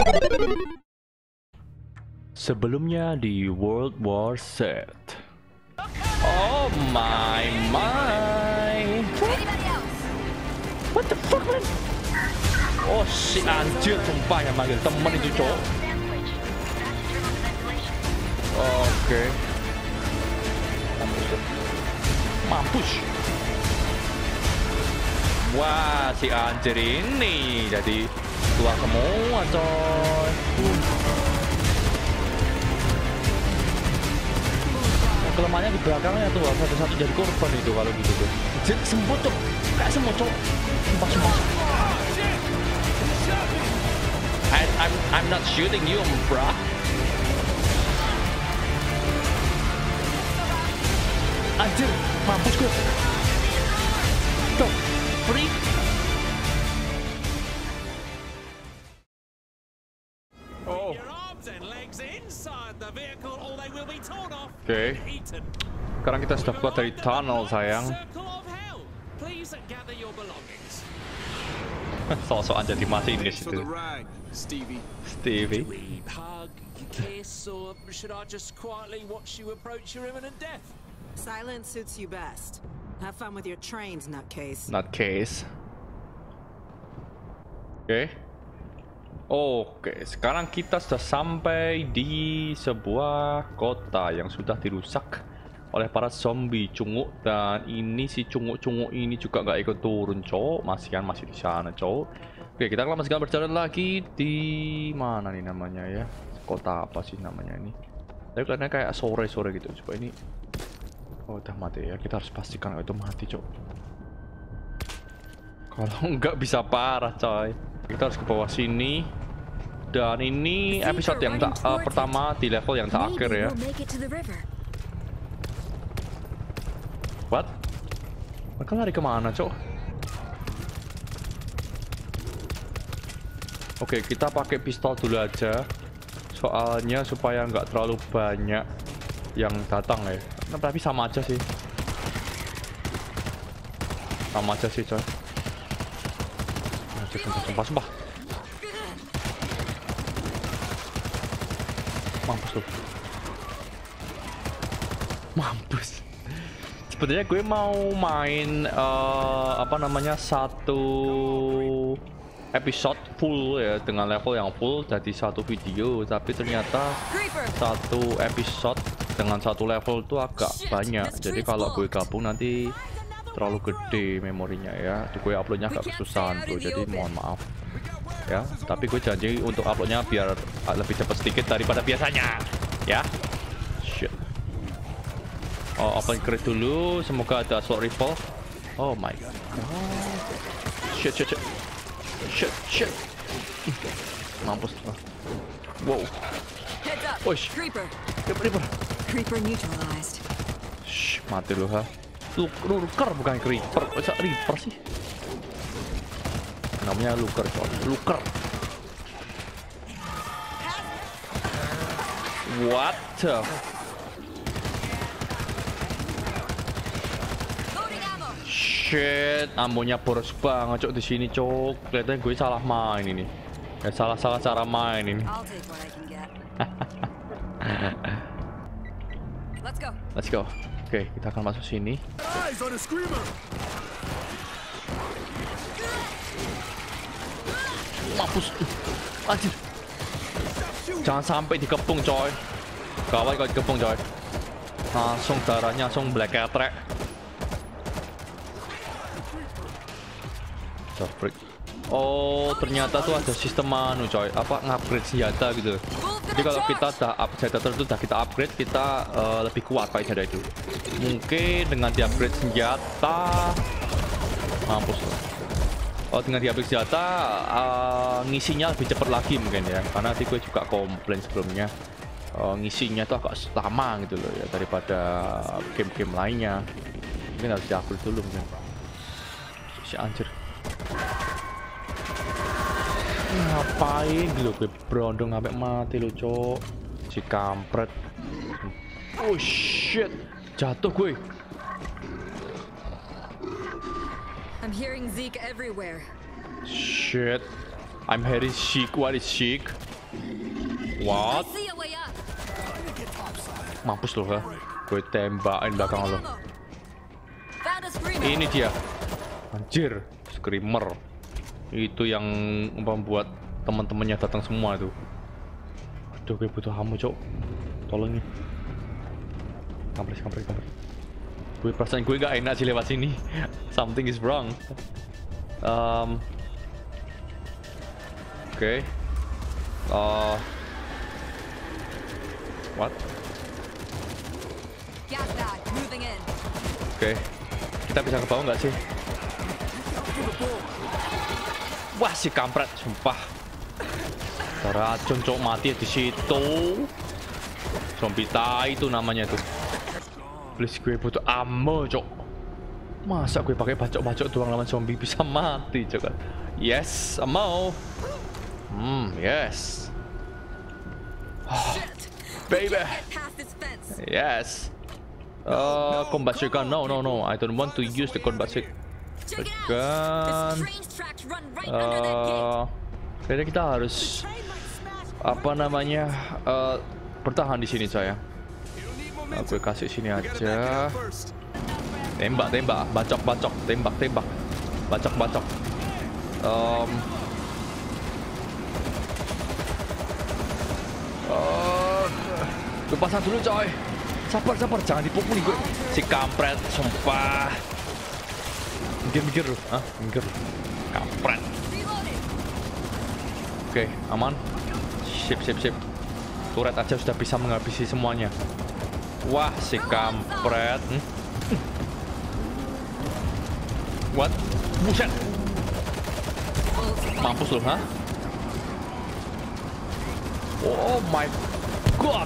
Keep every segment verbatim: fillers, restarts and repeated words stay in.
Sebelumnya di World War Z. Oh my my. What the fuck man? Oh si anjir, sumpah yang manggil temen itu cowok. Oke. Mampus. Mampus. Wah, si anjir ini jadi tua semua coy. Kelemahannya di belakangnya tuh, satu-satu jadi korban itu kalau gitu tuh. Jadi sembuh tuh, kayak semua cowok. Sumpah sumpah. I, I'm I'm not shooting you, bruh. Anjir, mampus gue. Tuh, free. Oh. Oke. Okay. Sekarang kita sudah keluar dari tunnel, sayang. Sok-sokan jadi mati di situ. Stevie. Stevie. Silence suits you best. Have fun with your trains, nutcase. Nutcase. Oke. Okay. Oke, sekarang kita sudah sampai di sebuah kota yang sudah dirusak oleh para zombie cunguk, dan ini si cunguk-cunguk ini juga nggak ikut turun, cowok. Masih kan masih di sana, cowok. Oke, kita lama sekali berjalan lagi di mana nih namanya ya? Kota apa sih namanya ini? Tapi karena kayak sore-sore gitu. Coba ini. Oh, udah mati ya. Kita harus pastikan itu mati, cowok. Kalau nggak bisa parah, coy. Kita harus ke bawah sini. Dan ini episode yang tak, uh, pertama di level yang terakhir ya. What? Mereka lari kemana, cok? Oke, kita pakai pistol dulu aja. Soalnya supaya nggak terlalu banyak yang datang ya. Nah, tapi sama aja sih. Sama aja sih, coy. Sumpah, sumpah. Mampus tuh. Mampus. Sebenarnya gue mau main uh, apa namanya satu episode full ya, dengan level yang full jadi satu video, tapi ternyata satu episode dengan satu level itu agak banyak. Jadi kalau gue gabung nanti terlalu gede memorinya ya. Gue uploadnya agak kesusahan bro, jadi mohon maaf ya. Tapi gue janji untuk uploadnya biar lebih cepat sedikit daripada biasanya ya. Shit. Oh, open crate dulu, semoga ada slot rifle. Oh my god. Oh. Shit shit shit shit shit. Mampus. Wow. Push. Creeper. Creeper. Creeper neutralized. Shh, mati lu ha. Lurker bukan creeper, masa reaper sih? Namanya lurker, coy. Lurker. What the? Shit, ammonya boros banget, cok, di sini, cok. Kelihatannya gue salah main ini. Ya salah-salah cara main ini. Let's go. Let's go. Oke, kita akan masuk sini. Mampus. Anjir. Jangan sampai dikepung, coy. Gawat kalau dikepung, coy. Langsung darahnya langsung black attack. Freak. Oh, ternyata tuh ada sistem anu, coy. Apa ngupgrade senjata gitu. Jadi kalau kita udah up senjata tertentu udah kita upgrade, kita uh, lebih kuat pakai senjata itu. Mungkin dengan di-upgrade senjata mampus. Oh, dengan di-upgrade senjata uh, ngisinya lebih cepat lagi mungkin ya. Karena tadi gue juga komplain sebelumnya uh, ngisinya tuh agak lama gitu loh ya daripada game-game lainnya. Mungkin harus di-upgrade dulu mungkin. Si anjir. Ngapain gitu gue berondong sampai mati lo, cok. Si kampret. Oh shit, jatuh gue. I'm hearing Zeke everywhere. Shit, I'm hearing Zeke. What is Zeke? What? Mampus loh, ha? Gue tembakin belakang lo. Ini dia. Anjir, screamer. Itu yang membuat teman-temannya datang semua tuh. Aduh, gue butuh kamu, Cok. Tolong nih. Kampret, kampret, kampret. Gue perasaan gue gak enak sih lewat sini. Something is wrong. Um, Oke. Okay. Uh, what? Oke. Okay. Kita bisa ke bawah nggak sih? Wah, si kampret, sumpah. Racun, Cok, mati di situ. Zombie tai itu namanya tuh. Please, gue butuh ammo, Cok. Masa gue pakai bacok-bacok doang lawan zombie bisa mati, Cok? Yes, ammo. Hmm, yes. Oh, baby. Yes. Uh, combat shotgun. No, no, no. I don't want to use the combat shotgun. Uh, kayaknya kita harus apa namanya uh, bertahan di sini, saya. Nah, gue kasih sini aja. Tembak, tembak, bacok, bacok, tembak, tembak, bacok, bacok. Um, uh, gue pasang dulu, coy. Sabar, sabar, jangan dipukuli gue. Si kampret, sumpah. Mikir, mikir lu, ah, mikir lu. Kampret. Oke, aman. Sip, sip, sip. Turret aja sudah bisa menghabisi semuanya. Wah, si kampret. Hmm? What? Buset. Mampus lu, ha? Oh my god.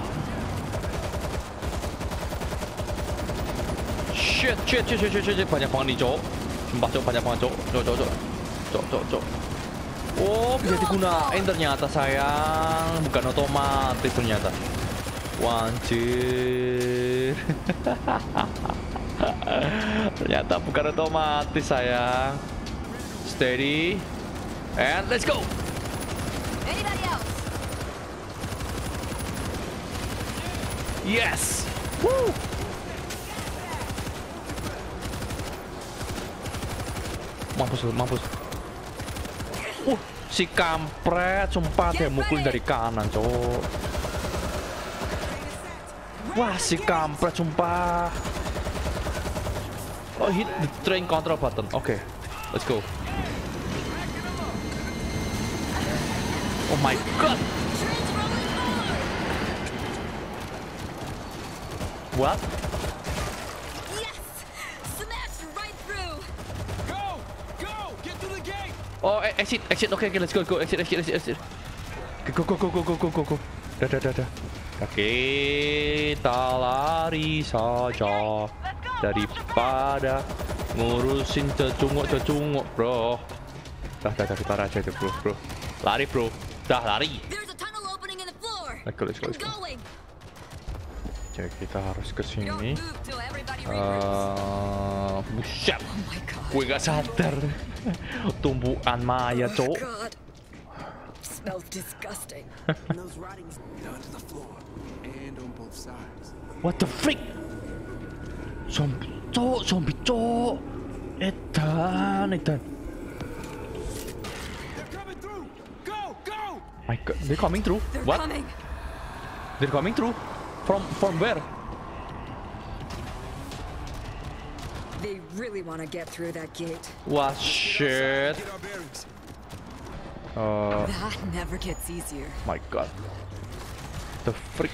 Shit, shit, shit, shit, shit, shit. Banyak banget nih, Cok. Sumpah, Cok, banyak banget, Cok. Cok, Cok, Cok. Cok, Cok, Cok. Oh, bisa digunain ternyata, sayang. Bukan otomatis ternyata. Wanjir. Ternyata bukan otomatis, sayang. Steady. And let's go. Yes. Woo. Mampus, mampus. Uh, si kampret, sumpah dia mukul dari kanan, Cok. Wah, si kampret, sumpah. Oh, hit the train control button. Oke, okay, let's go. Oh my god. What? Oh, exit, exit. Oke, okay, okay, let's go, go, exit, exit, exit, exit. Go, go, go, go, go, go, go, go. Dah, dah, dah, dah. Kita lari saja daripada ngurusin cecunguk-cecunguk, bro. Dah, dah, dah, kita raja itu, bro, bro. Lari, bro. Dah, lari. Let's go, let's go, let's go. Jadi kita harus ke sini. Uh, buset. Gue gak sadar. Tumbukan Maya, Cok. What the freak? Zombie, Cok, zombie, Cok. Edan, edan. My god, they're coming through. What? They're coming through. From from where? They really want to get through that gate. What shit? Uh, that never gets easier. My god. The freak.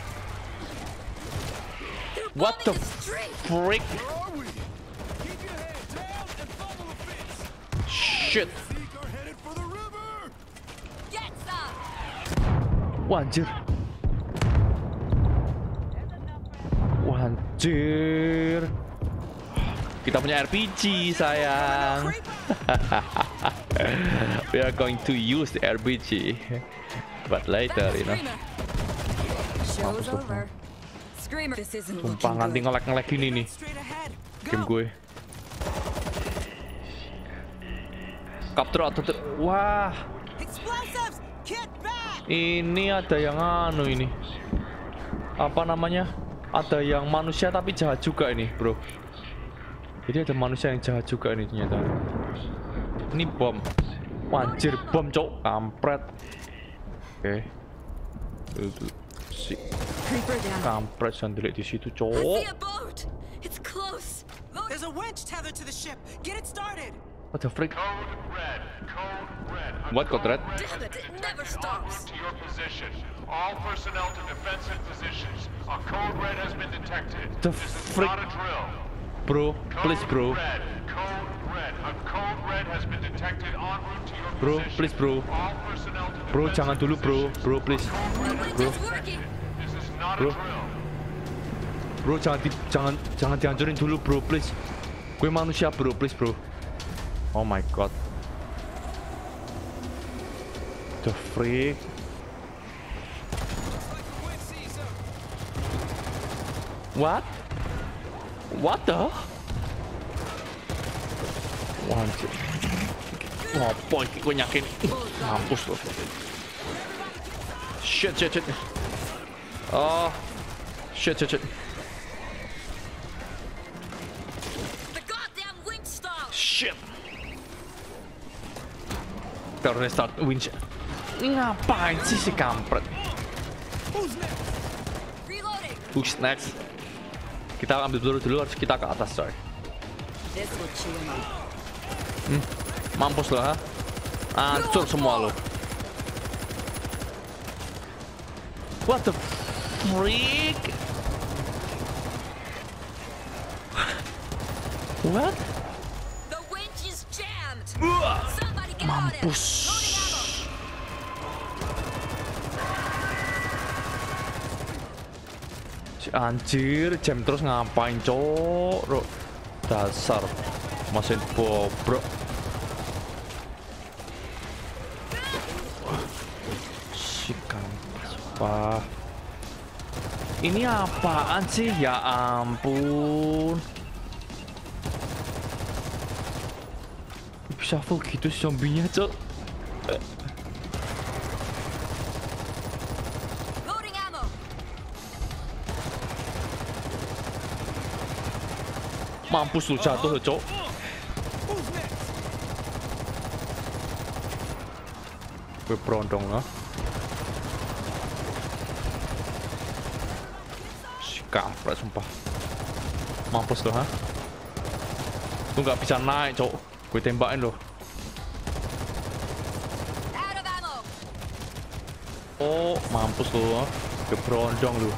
What the freak? Shit. Wanjir. Wanjir. Kita punya R P G, sayang. We are going to use the R P G, but later, you know. Sumpah nganti ngelek-ngelek gini nih game gue. Capture atau wah. Ini ada yang anu ini. Apa namanya? Ada yang manusia tapi jahat juga ini, bro. Jadi ada manusia yang jahat juga ini ternyata. Ini bom. Anjir, bom, cok. Kampret. Oke. Itu si kampret sandelik di situ, cok. There's a winch tethered to the ship. Get it started. What the freak? Code red. Code red. What code red? Damn it, it never stops. To your position. All personnel to defensive positions. A code red has been detected. The This is freak? not a drill. Bro, please, bro. Code red. Code red. A code red has been detected en route to your Bro, position. please, bro. All personnel to Bro, defensive jangan dulu, bro. positions. Bro, please. Bro, It's working. This is not Bro. a drill. bro, jangan di, jangan jangan dihancurin dulu, bro, please. Gue manusia, bro, please, bro. Oh my god. The freak. What? What the? Anjir. Apa iki gue yakin. Mampus loh. Shit, shit, shit. Oh. Shit, shit, shit. The goddamn winch stall. Shit. Kita harus restart winch. Ngapain sih si kampret? Reloading. Who's next? Kita ambil dulu dulu, harus kita ke atas, coy. This will cheer me. Mampus lo, ha? Hancur semua lo. What the freak? What? The winch is jammed. Wah, Somebody get on it. mampus. Si anjir, jam terus ngapain, cok? Ro, dasar mesin bobrok. Si kampas, wah. Ini apaan sih? Ya ampun. Bisa full gitu zombinya, cok. Loading ammo. Mampus lu jatuh, cok. Gue berondong lah. Si kampret sumpah. Mampus lu, ha? Lu nggak bisa naik, cok. Gue tembakin lo. Out of ammo. Oh, mampus lu, ha? Gue berondong lu.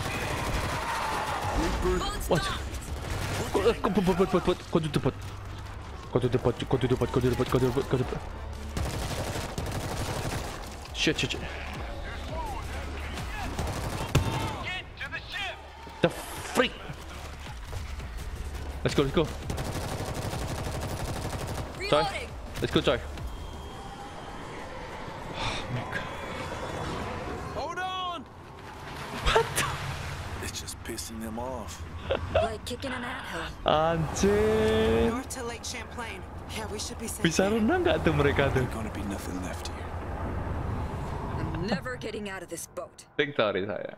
Bones Wah, knocked. kok kok bot bot bot bot kok tutup bot. Kok tutup bot, kok tutup bot, kok tutup bot, kok tutup bot, kok tutup bot. Shit, shit, shit. Get to the ship. The freak. Let's go, let's go. Coy, Reloading. let's go, coy. Hold on! What? It's just pissing them off. Like kicking an anthill. Anjir. North to Lake Champlain. Yeah, we should be safe. Bisa there. renang nggak tuh mereka tuh? There's gonna be nothing left here. I'm never getting out of this boat. Victory sayang.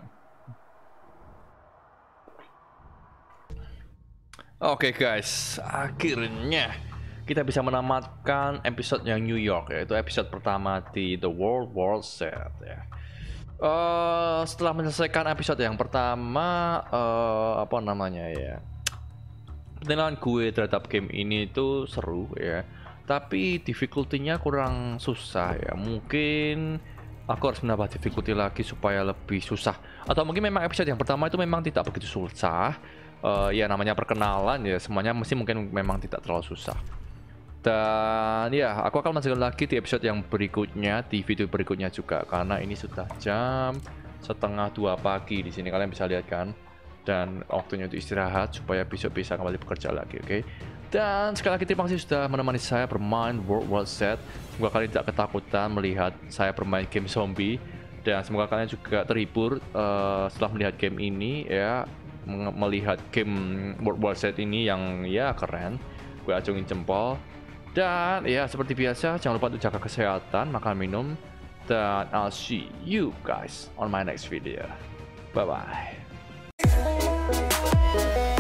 Oke guys, akhirnya kita bisa menamatkan episode yang New York, yaitu episode pertama di The World War Z ya. Uh, setelah menyelesaikan episode yang pertama, uh, apa namanya ya, penilaian gue terhadap game ini itu seru ya, tapi difficulty-nya kurang susah ya. Mungkin aku harus menambah difficulty lagi supaya lebih susah, atau mungkin memang episode yang pertama itu memang tidak begitu susah. Uh, ya namanya perkenalan ya, semuanya mesti mungkin memang tidak terlalu susah. Dan ya, aku akan melanjutkan lagi di episode yang berikutnya, di video berikutnya juga, karena ini sudah jam setengah dua pagi di sini, kalian bisa lihat kan. Dan waktunya untuk istirahat supaya besok bisa kembali bekerja lagi, oke? Okay? Dan sekali lagi terima kasih sudah menemani saya bermain World War Z. Semoga kalian tidak ketakutan melihat saya bermain game zombie, dan semoga kalian juga terhibur uh, setelah melihat game ini ya, melihat game World War Z ini yang ya keren. Gue acungin jempol. Dan ya seperti biasa, jangan lupa untuk jaga kesehatan, makan minum, dan I'll see you guys on my next video. Bye bye.